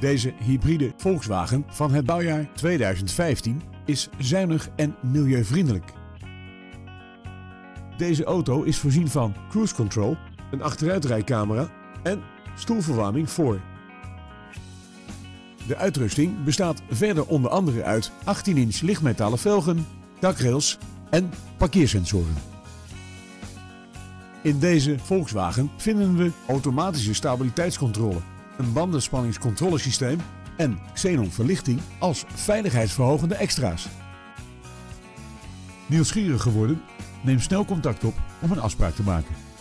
Deze hybride Volkswagen van het bouwjaar 2015 is zuinig en milieuvriendelijk. Deze auto is voorzien van cruise control, een achteruitrijcamera en stoelverwarming voor. De uitrusting bestaat verder onder andere uit 18-inch lichtmetalen velgen, dakrails en parkeersensoren. In deze Volkswagen vinden we automatische stabiliteitscontrole, een bandenspanningscontrolesysteem en xenonverlichting als veiligheidsverhogende extra's. Nieuwsgierig geworden? Neem snel contact op om een afspraak te maken.